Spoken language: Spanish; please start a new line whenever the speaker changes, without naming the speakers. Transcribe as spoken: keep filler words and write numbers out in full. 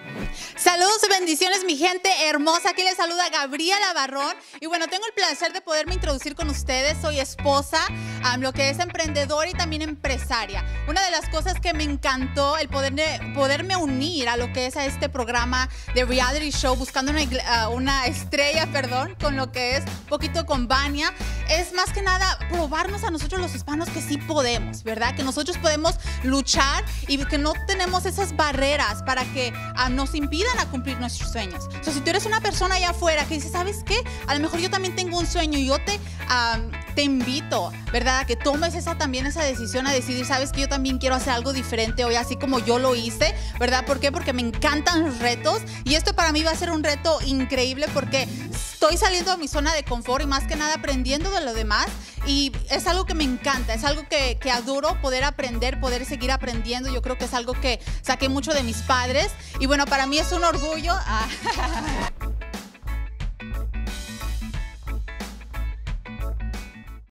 Saludos y bendiciones, mi gente hermosa. Aquí les saluda Gabriela Barrón. Y bueno, tengo el placer de poderme introducir con ustedes. Soy esposa, um, lo que es emprendedora y también empresaria. Una de las cosas que me encantó, el poder de, poderme unir a lo que es a este programa de reality show, buscando una, uh, una estrella, perdón, con lo que es Poquito con Vania, es más que nada probarnos a nosotros los hispanos que sí podemos, ¿verdad? Que nosotros podemos luchar y que no tenemos esas barreras para que uh, nos impidan a cumplir nuestros sueños. O sea, si tú eres una persona allá afuera que dice, ¿sabes qué? A lo mejor yo también tengo un sueño y yo te, um, te invito, ¿verdad? A que tomes esa, también esa decisión a decidir, ¿sabes qué? Yo también quiero hacer algo diferente hoy, así como yo lo hice, ¿verdad? ¿Por qué? Porque me encantan los retos y esto para mí va a ser un reto increíble porque estoy saliendo de mi zona de confort y más que nada aprendiendo de lo demás. Y es algo que me encanta, es algo que, que adoro poder aprender, poder seguir aprendiendo. Yo creo que es algo que saqué mucho de mis padres. Y bueno, para mí es un orgullo. Ah,